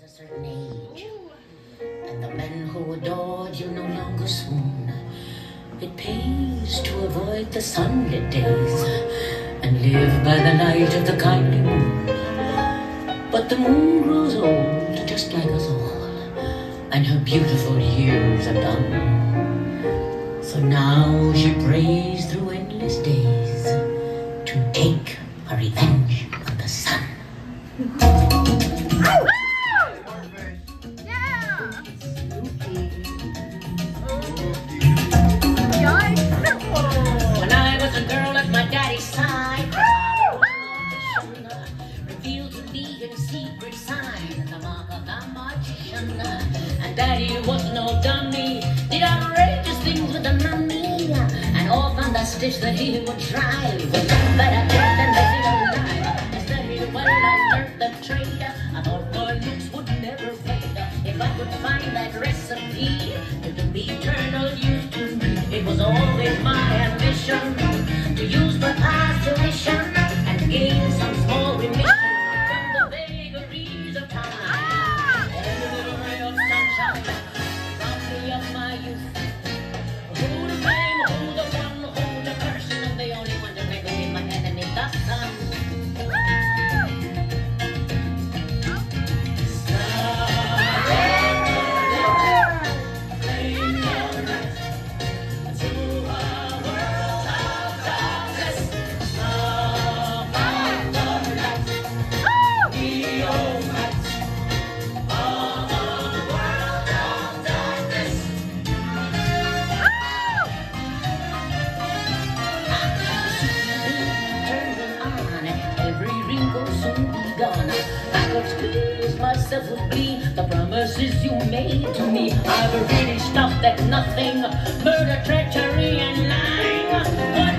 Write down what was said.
a certain age, and the men who adored you no longer swoon. It pays to avoid the sunlit days and live by the light of the kindly moon. But the moon grows old, just like us all, and her beautiful years are done. So now she prays through endless days to take her revenge on the sun. When I was a girl at my daddy's side, revealed to me in secret sign the mark of the magician. And daddy was no dummy, did outrageous things with the mummy, and often the stitch that he would try was done better than they did alive. I studied well, I learned the trade. I thought my looks would never fade if I could find that recipe to be eternal use to me. It was always my ambition to use the past tuition and gain some small remission from the vagaries of time. Every little ray of sunshine robbed me of my youth. Who to blame, who the one, who the person, and the only one to make me my enemy, the sun. Myself would be the promises you made to me. I've really stopped at nothing, murder, treachery, and lying.